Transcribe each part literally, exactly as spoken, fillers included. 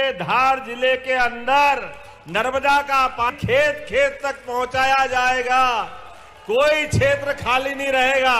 अपने धार जिले के अंदर नर्मदा का पानी खेत खेत तक पहुंचाया जाएगा। कोई क्षेत्र खाली नहीं रहेगा।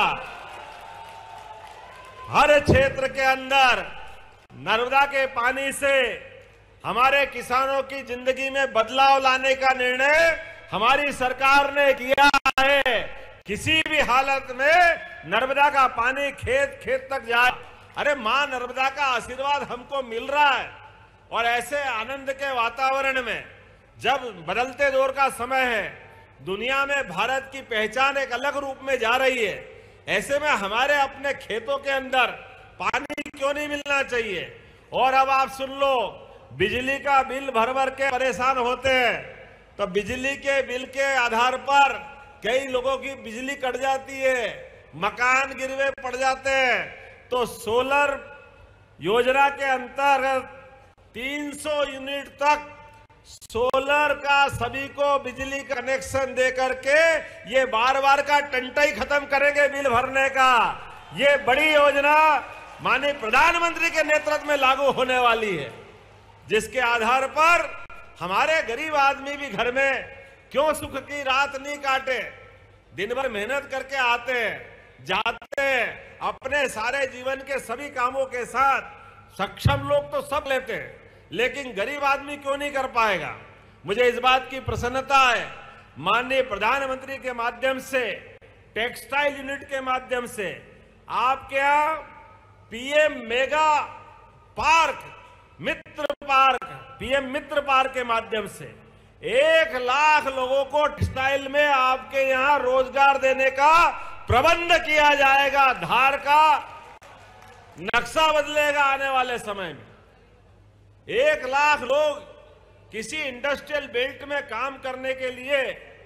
हर क्षेत्र के अंदर नर्मदा के पानी से हमारे किसानों की जिंदगी में बदलाव लाने का निर्णय हमारी सरकार ने किया है। किसी भी हालत में नर्मदा का पानी खेत खेत तक जाए। अरे मां नर्मदा का आशीर्वाद हमको मिल रहा है। और ऐसे आनंद के वातावरण में जब बदलते दौर का समय है, दुनिया में भारत की पहचान एक अलग रूप में जा रही है, ऐसे में हमारे अपने खेतों के अंदर पानी क्यों नहीं मिलना चाहिए। और अब आप सुन लो, बिजली का बिल भर भर के परेशान होते हैं, तो बिजली के बिल के आधार पर कई लोगों की बिजली कट जाती है, मकान गिरवे पड़ जाते हैं। तो सोलर योजना के अंतर्गत तीन सौ यूनिट तक सोलर का सभी को बिजली कनेक्शन दे करके ये बार बार का टंटा ही खत्म करेंगे बिल भरने का। ये बड़ी योजना माननीय प्रधानमंत्री के नेतृत्व में लागू होने वाली है, जिसके आधार पर हमारे गरीब आदमी भी घर में क्यों सुख की रात नहीं काटे, दिन भर मेहनत करके आते हैं, जाते हैं, अपने सारे जीवन के सभी कामों के साथ सक्षम लोग तो सब लेते हैं, लेकिन गरीब आदमी क्यों नहीं कर पाएगा। मुझे इस बात की प्रसन्नता है, माननीय प्रधानमंत्री के माध्यम से, टेक्सटाइल यूनिट के माध्यम से आपके यहाँ PM mega park, Mitra park, PM Mitra park के माध्यम से एक लाख लोगों को टेक्सटाइल में आपके यहाँ रोजगार देने का प्रबंध किया जाएगा। धार का नक्शा बदलेगा आने वाले समय में। एक लाख लोग किसी इंडस्ट्रियल बेल्ट में काम करने के लिए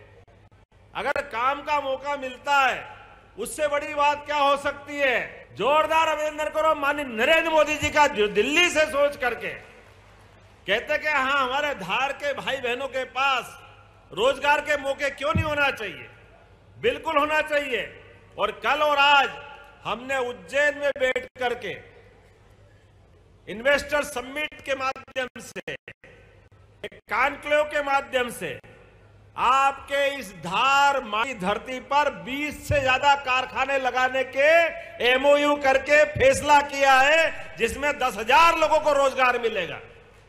अगर काम का मौका मिलता है, उससे बड़ी बात क्या हो सकती है। जोरदार अभिनंदन करो माननीय नरेंद्र मोदी जी का, जो दिल्ली से सोच करके कहते कि हाँ हमारे धार के भाई बहनों के पास रोजगार के मौके क्यों नहीं होना चाहिए, बिल्कुल होना चाहिए। और कल और आज हमने उज्जैन में बैठ करके इन्वेस्टर समिट के माध्यम से, एक कॉन्क्लेव के माध्यम से आपके इस धार माई धरती पर बीस से ज्यादा कारखाने लगाने के एमओयू करके फैसला किया है, जिसमें दस हजार लोगों को रोजगार मिलेगा।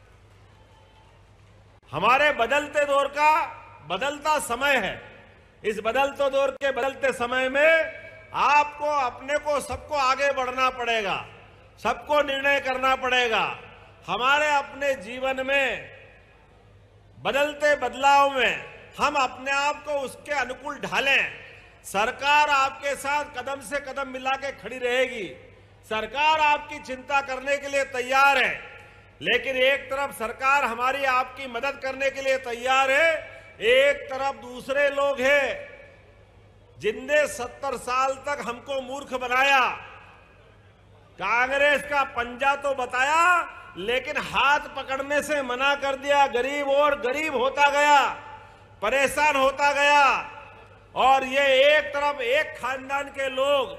हमारे बदलते दौर का बदलता समय है। इस बदलते दौर के बदलते समय में आपको अपने को सबको आगे बढ़ना पड़ेगा, सबको निर्णय करना पड़ेगा। हमारे अपने जीवन में बदलते बदलाव में हम अपने आप को उसके अनुकूल ढालें। सरकार आपके साथ कदम से कदम मिला के खड़ी रहेगी। सरकार आपकी चिंता करने के लिए तैयार है, लेकिन एक तरफ सरकार हमारी आपकी मदद करने के लिए तैयार है, एक तरफ दूसरे लोग हैं जिनने सत्तर साल तक हमको मूर्ख बनाया। कांग्रेस का पंजा तो बताया, लेकिन हाथ पकड़ने से मना कर दिया। गरीब और गरीब होता गया, परेशान होता गया। और ये एक तरफ एक खानदान के लोग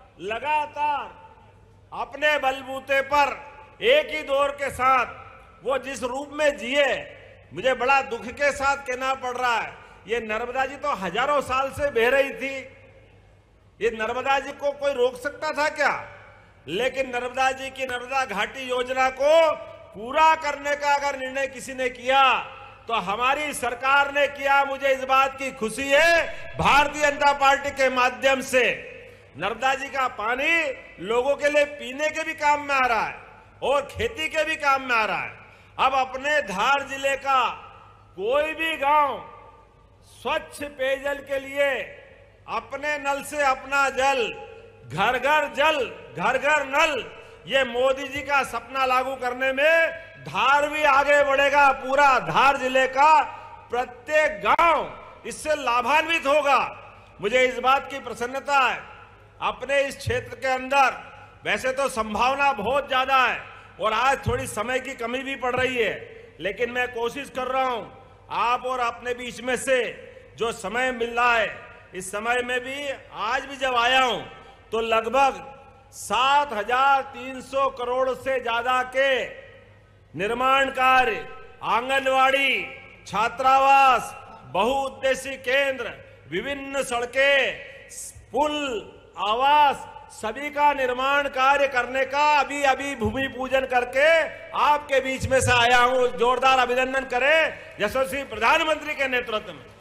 लगातार अपने बलबूते पर एक ही दौर के साथ वो जिस रूप में जिए, मुझे बड़ा दुख के साथ कहना पड़ रहा है। ये नर्मदा जी तो हजारों साल से बह रही थी, ये नर्मदा जी को कोई रोक सकता था क्या? लेकिन नर्मदा जी की नर्मदा घाटी योजना को पूरा करने का अगर निर्णय किसी ने किया तो हमारी सरकार ने किया। मुझे इस बात की खुशी है, भारतीय जनता पार्टी के माध्यम से नर्मदा जी का पानी लोगों के लिए पीने के भी काम में आ रहा है और खेती के भी काम में आ रहा है। अब अपने धार जिले का कोई भी गांव स्वच्छ पेयजल के लिए अपने नल से अपना जल, घर घर जल, घर घर नल, ये मोदी जी का सपना लागू करने में धार भी आगे बढ़ेगा। पूरा धार जिले का प्रत्येक गांव इससे लाभान्वित होगा। मुझे इस बात की प्रसन्नता है, अपने इस क्षेत्र के अंदर वैसे तो संभावना बहुत ज्यादा है और आज थोड़ी समय की कमी भी पड़ रही है, लेकिन मैं कोशिश कर रहा हूं आप और अपने बीच में से जो समय मिल रहा है, इस समय में भी आज भी जब आया हूं तो लगभग सात हजार तीन सौ करोड़ से ज्यादा के निर्माण कार्य, आंगनवाड़ी, छात्रावास, बहुउद्देशीय केंद्र, विभिन्न सड़कें, पुल, आवास, सभी का निर्माण कार्य करने का अभी अभी भूमि पूजन करके आपके बीच में से आया हूं। जोरदार अभिनंदन करें यशस्वी प्रधानमंत्री के नेतृत्व में।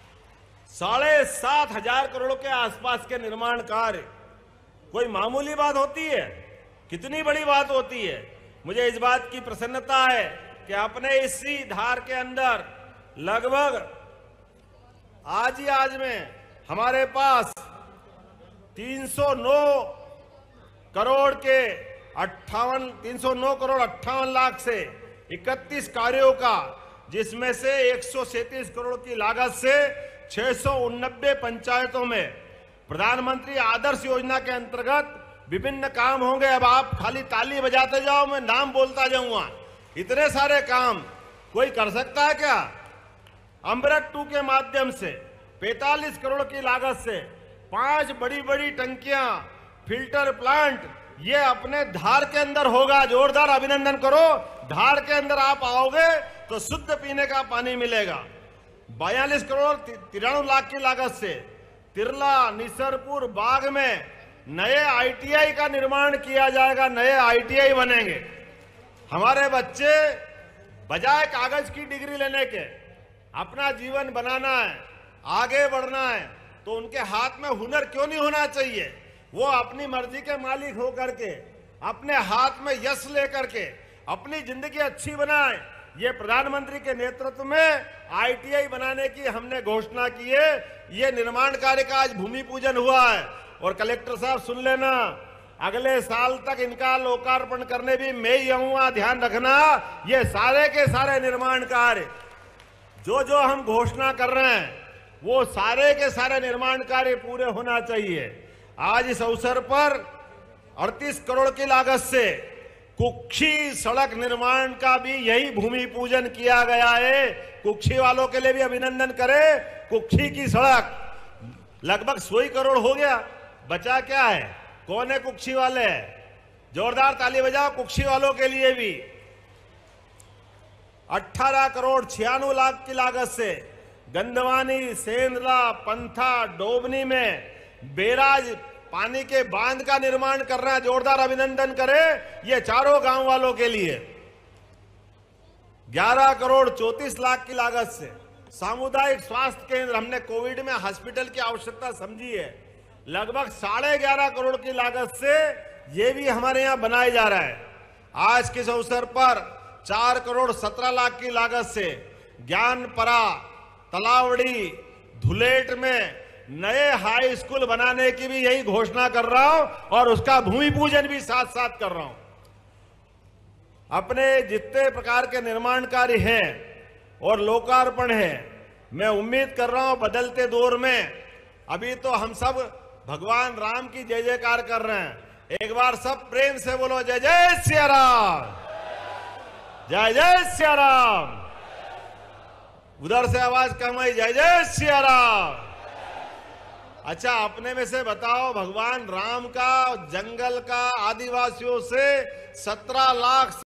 साढ़े सात हजार करोड़ के आसपास के निर्माण कार्य कोई मामूली बात होती है? कितनी बड़ी बात होती है। मुझे इस बात की प्रसन्नता है कि अपने इसी धार के अंदर लगभग आज ही आज में हमारे पास तीन सौ नौ करोड़ के अट्ठावन तीन सौ नौ करोड़ अट्ठावन लाख से इकतीस कार्यों का, जिसमें से एक सौ सैंतीस करोड़ की लागत से छह सौ उन्नबे पंचायतों में प्रधानमंत्री आदर्श योजना के अंतर्गत विभिन्न काम होंगे। अब आप खाली ताली बजाते जाओ, मैं नाम बोलता जाऊंगा। इतने सारे काम कोई कर सकता है क्या? अमृत टू के माध्यम से पैंतालीस करोड़ की लागत से पांच बड़ी बड़ी टंकियां, फिल्टर प्लांट, ये अपने धार के अंदर होगा। जोरदार अभिनंदन करो। धार के अंदर आप आओगे तो शुद्ध पीने का पानी मिलेगा। बयालीस करोड़ तिरानवे लाख की लागत से तिरला, निसरपुर, बाग में नए आईटीआई का निर्माण किया जाएगा। नए आईटीआई बनेंगे। हमारे बच्चे बजाय कागज की डिग्री लेने के अपना जीवन बनाना है, आगे बढ़ना है, तो उनके हाथ में हुनर क्यों नहीं होना चाहिए? वो अपनी मर्जी के मालिक होकर के अपने हाथ में यश लेकर के अपनी जिंदगी अच्छी बनाए। ये प्रधानमंत्री के नेतृत्व में आईटीआई बनाने की हमने घोषणा की है। ये निर्माण कार्य का आज भूमि पूजन हुआ है। और कलेक्टर साहब सुन लेना, अगले साल तक इनका लोकार्पण करने भी मैं ही आऊंगा। ध्यान रखना, ये सारे के सारे निर्माण कार्य जो जो हम घोषणा कर रहे हैं वो सारे के सारे निर्माण कार्य पूरे होना चाहिए। आज इस अवसर पर अड़तीस करोड़ की लागत से कुक्षी सड़क निर्माण का भी यही भूमि पूजन किया गया है। कुक्षी वालों के लिए भी अभिनंदन करें। कुक्षी की सड़क लगभग सौ करोड़ हो गया, बचा क्या है? कौन है कुक्षी वाले? जोरदार ताली बजाओ कुक्षी वालों के लिए भी। अठारह करोड़ छियानवे लाख की लागत से गंदवानी, सेंद्रा, पंथा, डोबनी में बेराज पानी के बांध का निर्माण कर रहा है। जोरदार अभिनंदन करें ये चारों गांव वालों के लिए। ग्यारह करोड़ चौंतीस लाख की लागत से सामुदायिक स्वास्थ्य केंद्र, हमने कोविड में हॉस्पिटल की आवश्यकता समझी है, लगभग साढ़े ग्यारह करोड़ की लागत से ये भी हमारे यहां बनाया जा रहा है। आज के अवसर पर चार करोड़ सत्रह लाख की लागत से ज्ञानपरा, तलावड़ी, धुलेट में नए हाई स्कूल बनाने की भी यही घोषणा कर रहा हूं और उसका भूमि पूजन भी साथ साथ कर रहा हूं। अपने जितने प्रकार के निर्माण कार्य हैं और लोकार्पण है, मैं उम्मीद कर रहा हूं बदलते दौर में अभी तो हम सब भगवान राम की जय जयकार कर रहे हैं। एक बार सब प्रेम से बोलो जय जय सिया राम, जय जय सिया राम। उधर से आवाज कम आई, जय जय सिया राम। अच्छा, अपने में से बताओ, भगवान राम का जंगल का आदिवासियों से सत्रह लाख